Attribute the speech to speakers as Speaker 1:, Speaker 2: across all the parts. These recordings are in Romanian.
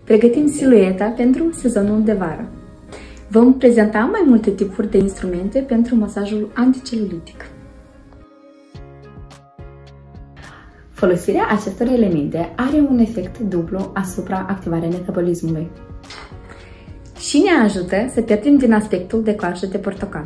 Speaker 1: Pregătim silueta pentru sezonul de vară. Vom prezenta mai multe tipuri de instrumente pentru masajul anticelulitic. Folosirea acestor elemente are un efect dublu asupra activării metabolismului și ne ajută să pierdem din aspectul de coajă de portocală.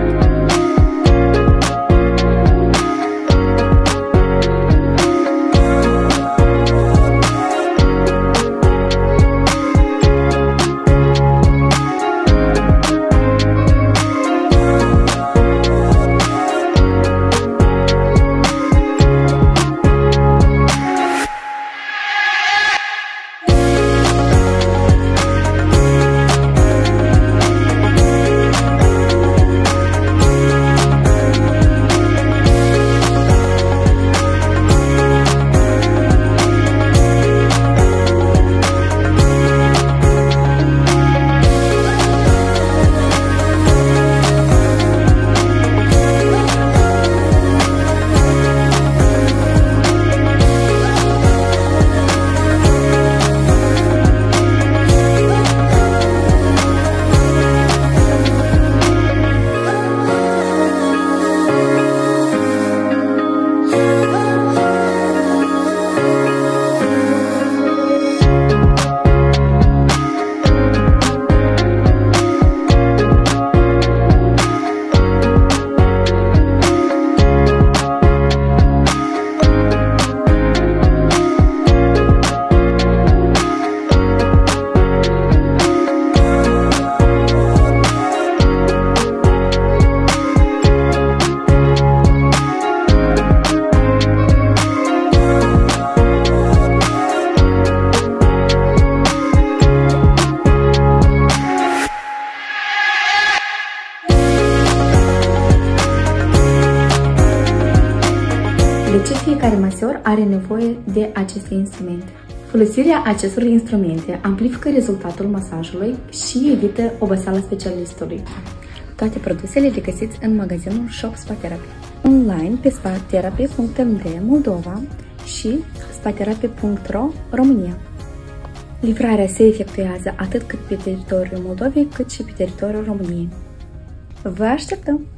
Speaker 1: De ce fiecare masor are nevoie de aceste instrumente? Folosirea acestor instrumente amplifică rezultatul masajului și evită oboseala specialistului. Toate produsele le găsiți în magazinul Shop Spa Therapy, online pe spatherapy.md Moldova și spatherapy.ro România. Livrarea se efectuează atât cât pe teritoriul Moldovei, cât și pe teritoriul României. Vă așteptăm!